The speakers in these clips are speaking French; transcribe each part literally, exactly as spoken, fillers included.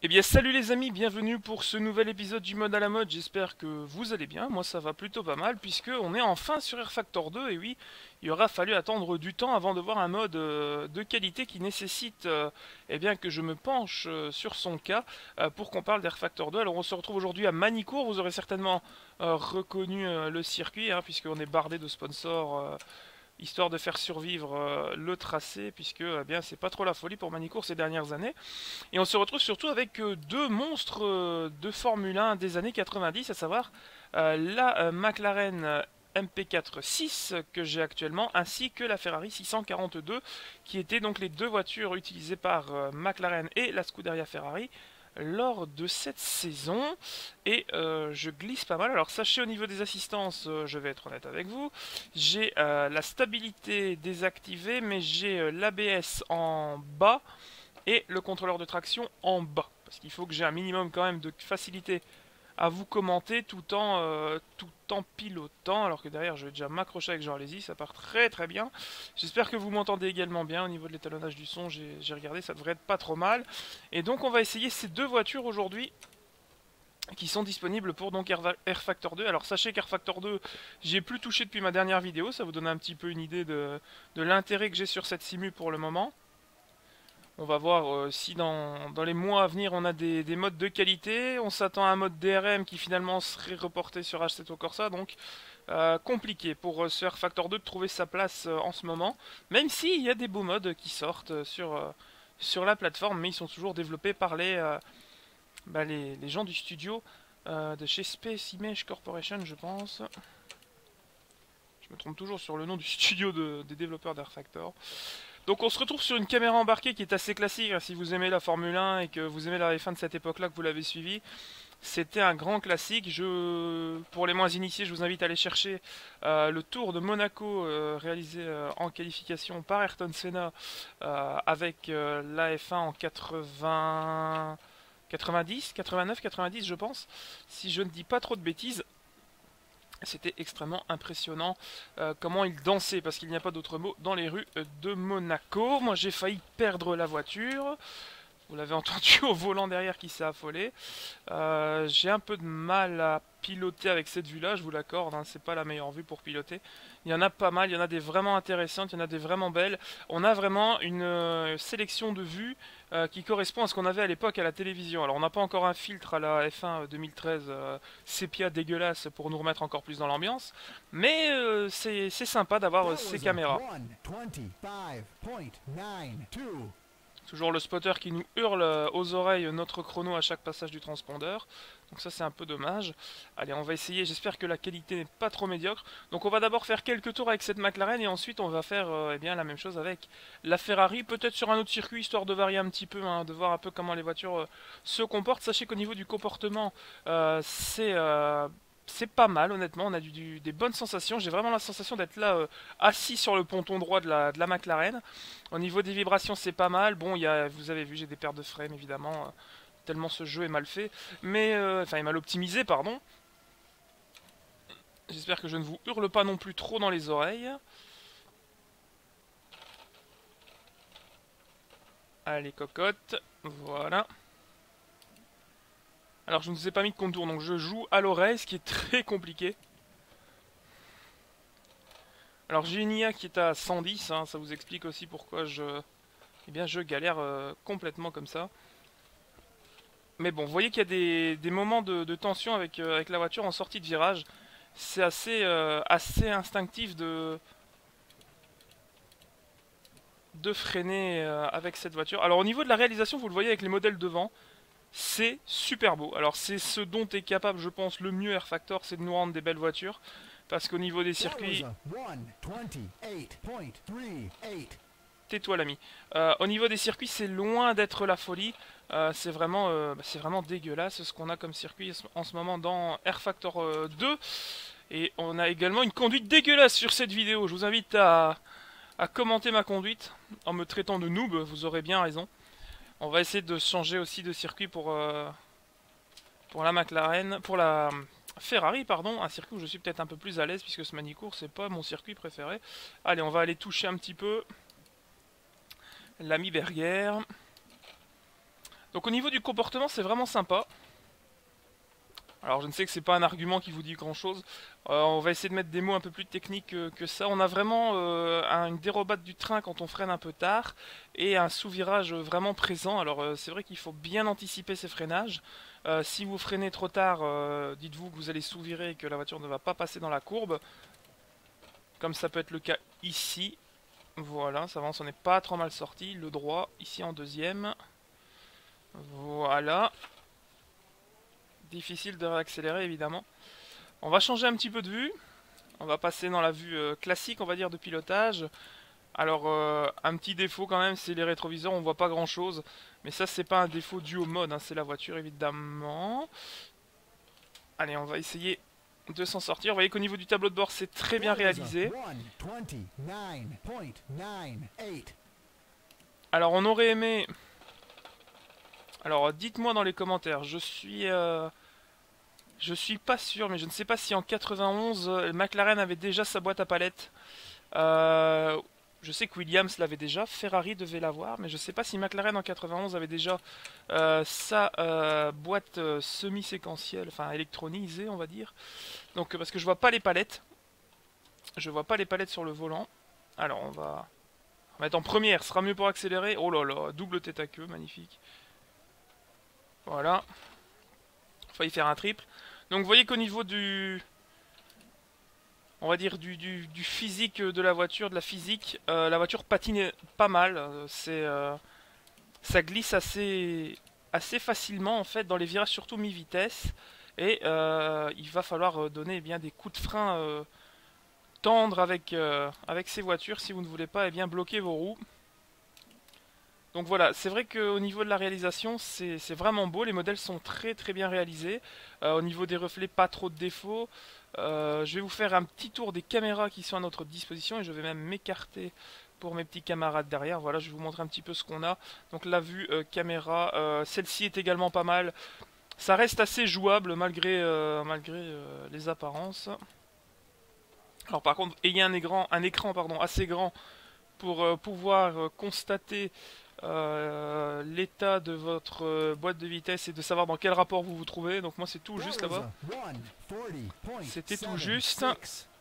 Eh bien salut les amis, bienvenue pour ce nouvel épisode du mode à la mode, j'espère que vous allez bien, moi ça va plutôt pas mal puisque on est enfin sur R Factor deux et oui, il aura fallu attendre du temps avant de voir un mode euh, de qualité qui nécessite euh, eh bien que je me penche euh, sur son cas euh, pour qu'on parle d'R Factor deux. Alors on se retrouve aujourd'hui à Manicourt, vous aurez certainement euh, reconnu euh, le circuit hein, puisqu'on est bardé de sponsors euh, histoire de faire survivre euh, le tracé puisque eh bien c'est pas trop la folie pour Manicourt ces dernières années. Et on se retrouve surtout avec euh, deux monstres euh, de Formule un des années quatre-vingt-dix, à savoir euh, la euh, McLaren euh, M P quatre six que j'ai actuellement, ainsi que la Ferrari six cent quarante-deux, qui étaient donc les deux voitures utilisées par euh, McLaren et la Scuderia Ferrari lors de cette saison. Et euh, je glisse pas mal. Alors sachez au niveau des assistances, euh, je vais être honnête avec vous, j'ai euh, la stabilité désactivée, mais j'ai euh, l'A B S en bas et le contrôleur de traction en bas. Parce qu'il faut que j'ai un minimum quand même de facilité à vous commenter tout en, euh, tout en pilotant. Alors que derrière, je vais déjà m'accrocher avec Jean Lézy, ça part très très bien. J'espère que vous m'entendez également bien au niveau de l'étalonnage du son. J'ai regardé, ça devrait être pas trop mal. Et donc on va essayer ces deux voitures aujourd'hui qui sont disponibles pour donc R Factor deux. Alors sachez qu'R Factor deux, j'y ai plus touché depuis ma dernière vidéo. Ça vous donne un petit peu une idée de, de l'intérêt que j'ai sur cette simu pour le moment. On va voir euh, si dans, dans les mois à venir on a des, des modes de qualité. On s'attend à un mode D R M qui finalement serait reporté sur Assetto Corsa. Donc euh, compliqué pour euh, ce R Factor deux de trouver sa place euh, en ce moment. Même s'il y a des beaux modes qui sortent euh, sur, euh, sur la plateforme. Mais ils sont toujours développés par les, euh, bah, les, les gens du studio euh, de chez Space Image Corporation, je pense. Je me trompe toujours sur le nom du studio de, des développeurs d'R Factor. Donc on se retrouve sur une caméra embarquée qui est assez classique, hein, si vous aimez la Formule un et que vous aimez la F un de cette époque-là, que vous l'avez suivi. C'était un grand classique. Je, pour les moins initiés, je vous invite à aller chercher euh, le Tour de Monaco euh, réalisé euh, en qualification par Ayrton Senna euh, avec euh, la F un en quatre-vingts, quatre-vingt-dix, quatre-vingt-neuf, quatre-vingt-dix je pense, si je ne dis pas trop de bêtises. C'était extrêmement impressionnant euh, comment il dansait, parce qu'il n'y a pas d'autre mot, dans les rues de Monaco. Moi j'ai failli perdre la voiture. Vous l'avez entendu au volant derrière qui s'est affolé. Euh, j'ai un peu de mal à piloter avec cette vue-là, je vous l'accorde, hein, c'est pas la meilleure vue pour piloter. Il y en a pas mal, il y en a des vraiment intéressantes, il y en a des vraiment belles. On a vraiment une euh, sélection de vues euh, qui correspond à ce qu'on avait à l'époque à la télévision. Alors on n'a pas encore un filtre à la F un deux mille treize euh, sépia dégueulasse pour nous remettre encore plus dans l'ambiance, mais euh, c'est sympa d'avoir euh, ces caméras. Toujours le spotter qui nous hurle aux oreilles notre chrono à chaque passage du transpondeur. Donc ça c'est un peu dommage. Allez, on va essayer, j'espère que la qualité n'est pas trop médiocre. Donc on va d'abord faire quelques tours avec cette McLaren et ensuite on va faire euh, eh bien, la même chose avec la Ferrari. Peut-être sur un autre circuit, histoire de varier un petit peu, hein, de voir un peu comment les voitures euh, se comportent. Sachez qu'au niveau du comportement, euh, c'est... Euh, c'est pas mal, honnêtement, on a du, du, des bonnes sensations. J'ai vraiment la sensation d'être là, euh, assis sur le ponton droit de la, de la McLaren. Au niveau des vibrations, c'est pas mal. Bon, y a, vous avez vu, j'ai des pertes de frame, évidemment, euh, tellement ce jeu est mal fait. Mais, euh, enfin, est mal optimisé, pardon. J'espère que je ne vous hurle pas non plus trop dans les oreilles. Allez, cocotte. Voilà. Alors, je ne vous ai pas mis de contour, donc je joue à l'oreille, ce qui est très compliqué. Alors, j'ai une I A qui est à cent dix, hein, ça vous explique aussi pourquoi je, eh bien, je galère euh, complètement comme ça. Mais bon, vous voyez qu'il y a des, des moments de, de tension avec, euh, avec la voiture en sortie de virage. C'est assez, euh, assez instinctif de, de freiner euh, avec cette voiture. Alors, au niveau de la réalisation, vous le voyez avec les modèles devant. C'est super beau. Alors c'est ce dont est capable, je pense, le mieux R Factor, c'est de nous rendre des belles voitures. Parce qu'au niveau des circuits... Tais-toi l'ami. Euh, au niveau des circuits, c'est loin d'être la folie. Euh, c'est vraiment, euh, bah, c'est vraiment dégueulasse ce qu'on a comme circuit en ce moment dans R Factor euh, deux. Et on a également une conduite dégueulasse sur cette vidéo. Je vous invite à, à commenter ma conduite en me traitant de noob, vous aurez bien raison. On va essayer de changer aussi de circuit pour, euh, pour la McLaren, pour la Ferrari, pardon, un circuit où je suis peut-être un peu plus à l'aise puisque ce Manicourt c'est pas mon circuit préféré. Allez, on va aller toucher un petit peu l'ami Berger. Donc au niveau du comportement, c'est vraiment sympa. Alors je ne sais que c'est pas un argument qui vous dit grand chose. Euh, on va essayer de mettre des mots un peu plus techniques que, que ça. On a vraiment euh, un- une dérobade du train quand on freine un peu tard et un sous-virage vraiment présent. Alors euh, c'est vrai qu'il faut bien anticiper ces freinages. Euh, si vous freinez trop tard, euh, dites-vous que vous allez sous-virer et que la voiture ne va pas passer dans la courbe. Comme ça peut être le cas ici. Voilà, ça avance, on n'est pas trop mal sorti. Le droit, ici en deuxième. Voilà. Difficile de réaccélérer évidemment. On va changer un petit peu de vue. On va passer dans la vue euh, classique, on va dire, de pilotage. Alors, euh, un petit défaut quand même, c'est les rétroviseurs, on voit pas grand chose. Mais ça, c'est pas un défaut dû au mode, hein, c'est la voiture évidemment. Allez, on va essayer de s'en sortir. Vous voyez qu'au niveau du tableau de bord, c'est très bien réalisé. Alors, on aurait aimé... Alors, dites-moi dans les commentaires, je suis... Euh... Je suis pas sûr, mais je ne sais pas si en quatre-vingt-onze, euh, McLaren avait déjà sa boîte à palettes. Euh, je sais que Williams l'avait déjà, Ferrari devait l'avoir, mais je ne sais pas si McLaren en quatre-vingt-onze avait déjà euh, sa euh, boîte euh, semi-séquentielle, enfin électronisée, on va dire. Donc, euh, parce que je vois pas les palettes. Je vois pas les palettes sur le volant. Alors, on va, on va mettre en première, ce sera mieux pour accélérer. Oh là là, double tête à queue, magnifique. Voilà. Failli faire un triple. Donc vous voyez qu'au niveau du... On va dire du, du, du physique de la voiture, de la physique, euh, la voiture patine pas mal. Euh, c'est, euh, ça glisse assez, assez facilement en fait dans les virages, surtout mi-vitesse. Et euh, il va falloir donner eh bien, des coups de frein euh, tendres avec, euh, avec ces voitures si vous ne voulez pas eh bien, bloquer vos roues. Donc voilà, c'est vrai qu'au niveau de la réalisation, c'est vraiment beau. Les modèles sont très très bien réalisés. Euh, au niveau des reflets, pas trop de défauts. Euh, je vais vous faire un petit tour des caméras qui sont à notre disposition et je vais même m'écarter pour mes petits camarades derrière. Voilà, je vais vous montrer un petit peu ce qu'on a. Donc la vue euh, caméra, euh, celle-ci est également pas mal. Ça reste assez jouable malgré, euh, malgré euh, les apparences. Alors par contre, ayez un écran, un écran pardon, assez grand pour euh, pouvoir euh, constater euh, l'état de votre euh, boîte de vitesse et de savoir dans quel rapport vous vous trouvez. Donc moi c'est tout juste là-bas. C'était tout juste. Ah,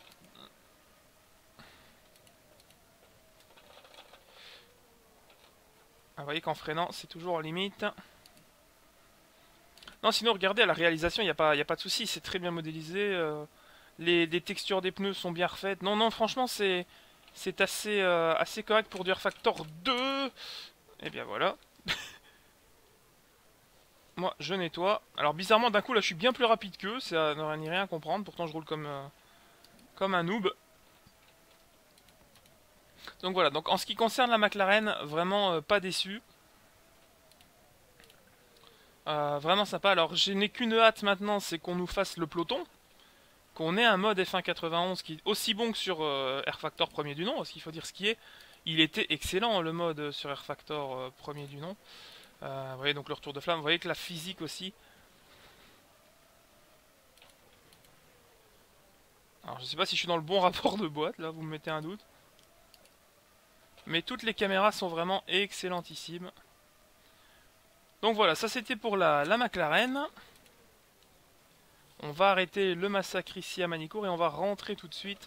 vous voyez qu'en freinant c'est toujours en limite. Non sinon regardez à la réalisation il n'y a, pas, y a pas de souci, c'est très bien modélisé. Euh, les, les textures des pneus sont bien refaites. Non non franchement c'est... C'est assez, euh, assez correct pour du R-Factor deux. Et bien voilà. Moi, je nettoie. Alors bizarrement, d'un coup, là, je suis bien plus rapide qu'eux. Ça n'aurait ni rien à comprendre. Pourtant, je roule comme, euh, comme un noob. Donc voilà. Donc en ce qui concerne la McLaren, vraiment euh, pas déçu. Euh, vraiment sympa. Alors, je n'ai qu'une hâte maintenant, c'est qu'on nous fasse le peloton. Qu'on ait un mode F un quatre-vingt-onze qui est aussi bon que sur euh, R-Factor premier du nom, parce qu'il faut dire ce qui est. Il était excellent le mode sur R-Factor euh, premier du nom. Euh, vous voyez donc le retour de flamme, vous voyez que la physique aussi. Alors je sais pas si je suis dans le bon rapport de boîte, là vous me mettez un doute. Mais toutes les caméras sont vraiment excellentissimes. Donc voilà, ça c'était pour la, la McLaren. On va arrêter le massacre ici à Manicourt et on va rentrer tout de suite.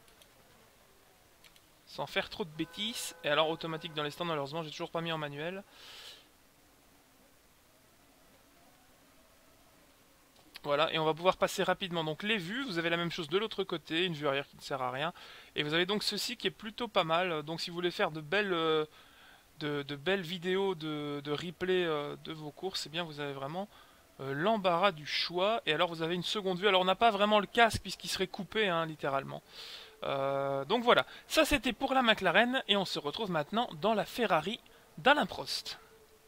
Sans faire trop de bêtises. Et alors automatique dans les stands, malheureusement j'ai toujours pas mis en manuel. Voilà, et on va pouvoir passer rapidement. Donc les vues, vous avez la même chose de l'autre côté, une vue arrière qui ne sert à rien. Et vous avez donc ceci qui est plutôt pas mal. Donc si vous voulez faire de belles, euh, de, de belles vidéos de, de replay euh, de vos courses, eh bien vous avez vraiment euh, l'embarras du choix. Et alors vous avez une seconde vue. Alors on n'a pas vraiment le casque puisqu'il serait coupé, hein, littéralement. Euh, donc voilà, ça c'était pour la McLaren. Et on se retrouve maintenant dans la Ferrari d'Alain Prost.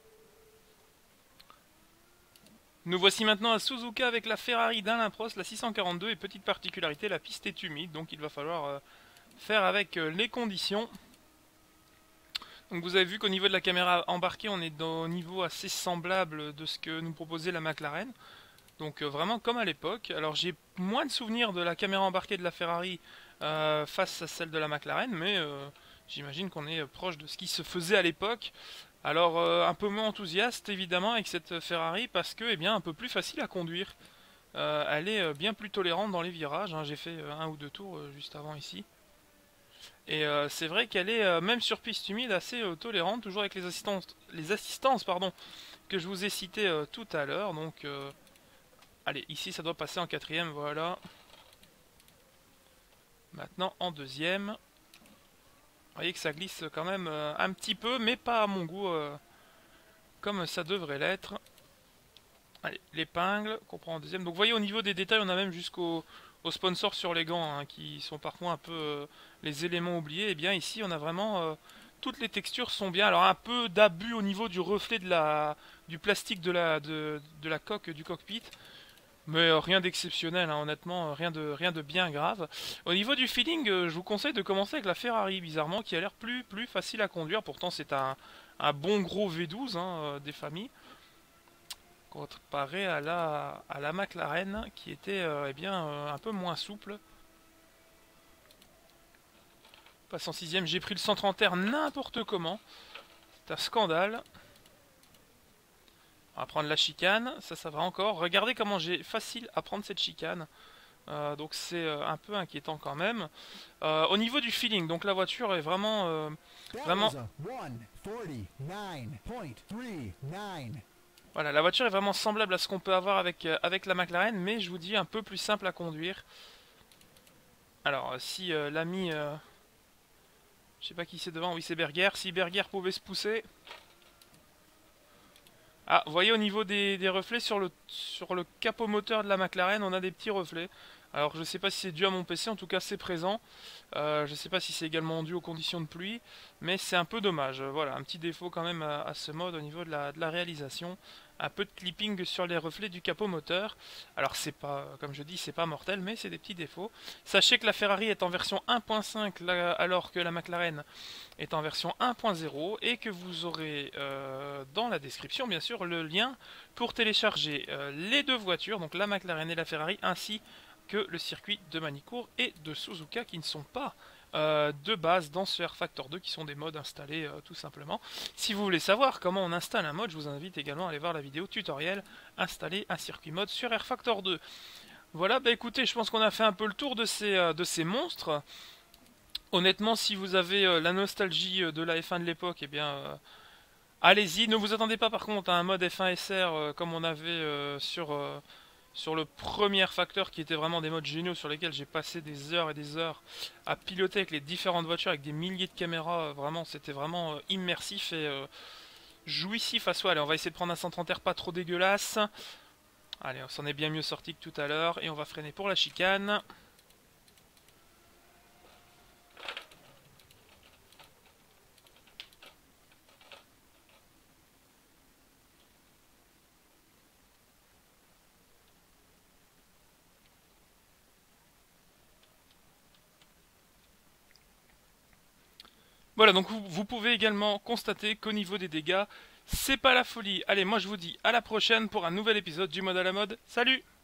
Nous voici maintenant à Suzuka avec la Ferrari d'Alain Prost, la six cent quarante-deux, et petite particularité, la piste est humide, donc il va falloir euh, faire avec euh, les conditions. Donc vous avez vu qu'au niveau de la caméra embarquée, on est au niveau assez semblable de ce que nous proposait la McLaren. Donc euh, vraiment comme à l'époque. Alors j'ai moins de souvenirs de la caméra embarquée de la Ferrari euh, face à celle de la McLaren, mais euh, j'imagine qu'on est proche de ce qui se faisait à l'époque. Alors euh, un peu moins enthousiaste évidemment avec cette Ferrari parce que eh bien un peu plus facile à conduire. Euh, elle est euh, bien plus tolérante dans les virages, hein. J'ai fait euh, un ou deux tours euh, juste avant ici. Et euh, c'est vrai qu'elle est euh, même sur piste humide assez euh, tolérante, toujours avec les assistances, les assistances pardon, que je vous ai citées euh, tout à l'heure. Donc euh, allez, ici ça doit passer en quatrième, voilà. Maintenant en deuxième. Vous voyez que ça glisse quand même euh, un petit peu, mais pas à mon goût euh, comme ça devrait l'être. Allez, l'épingle qu'on prend en deuxième. Donc vous voyez au niveau des détails, on a même jusqu'au au sponsor sur les gants, hein, qui sont parfois un peu euh, les éléments oubliés. Et bien ici, on a vraiment euh, toutes les textures sont bien. Alors un peu d'abus au niveau du reflet de la du plastique de la de, de la coque du cockpit. Mais euh, rien d'exceptionnel, hein, honnêtement, euh, rien de, rien de bien grave. Au niveau du feeling, euh, je vous conseille de commencer avec la Ferrari, bizarrement, qui a l'air plus, plus facile à conduire. Pourtant, c'est un, un bon gros V douze hein, euh, des familles, comparé à la, à la McLaren, qui était euh, eh bien, euh, un peu moins souple. Passe en sixième, j'ai pris le cent trente R n'importe comment. C'est un scandale. On va prendre la chicane, ça, ça va encore. Regardez comment j'ai facile à prendre cette chicane. Euh, donc c'est euh, un peu inquiétant quand même. Euh, au niveau du feeling, donc la voiture est vraiment, euh, vraiment. Voilà, la voiture est vraiment semblable à ce qu'on peut avoir avec euh, avec la McLaren, mais je vous dis un peu plus simple à conduire. Alors si euh, l'ami, euh, je sais pas qui c'est devant, oui c'est Berger. Si Berger pouvait se pousser. Ah, vous voyez au niveau des, des reflets sur le, sur le capot moteur de la McLaren, on a des petits reflets. Alors je ne sais pas si c'est dû à mon P C, en tout cas c'est présent. Euh, je ne sais pas si c'est également dû aux conditions de pluie, mais c'est un peu dommage. Voilà, un petit défaut quand même à, à ce mode au niveau de la, de la réalisation. Un peu de clipping sur les reflets du capot moteur. Alors c'est pas, comme je dis, c'est pas mortel, mais c'est des petits défauts. Sachez que la Ferrari est en version un point cinq, alors que la McLaren est en version un point zéro, et que vous aurez euh, dans la description, bien sûr, le lien pour télécharger euh, les deux voitures, donc la McLaren et la Ferrari, ainsi que le circuit de Manicourt et de Suzuka, qui ne sont pas euh, de base dans ce R Factor deux, qui sont des modes installés euh, tout simplement. Si vous voulez savoir comment on installe un mode, je vous invite également à aller voir la vidéo tutoriel installer un circuit mode sur R Factor deux. Voilà, bah écoutez, je pense qu'on a fait un peu le tour de ces, euh, de ces monstres. Honnêtement, si vous avez euh, la nostalgie euh, de la F un de l'époque, eh bien, euh, allez-y. Ne vous attendez pas par contre à un mode F un S R euh, comme on avait euh, sur, euh, sur le premier facteur, qui était vraiment des modes géniaux sur lesquels j'ai passé des heures et des heures à piloter avec les différentes voitures, avec des milliers de caméras. Vraiment, c'était vraiment euh, immersif et euh, jouissif à soi. Allez, on va essayer de prendre un cent trente R pas trop dégueulasse. Allez, on s'en est bien mieux sorti que tout à l'heure. Et on va freiner pour la chicane. Voilà, donc vous, vous pouvez également constater qu'au niveau des dégâts, c'est pas la folie. Allez, moi je vous dis à la prochaine pour un nouvel épisode du mode à la mode. Salut!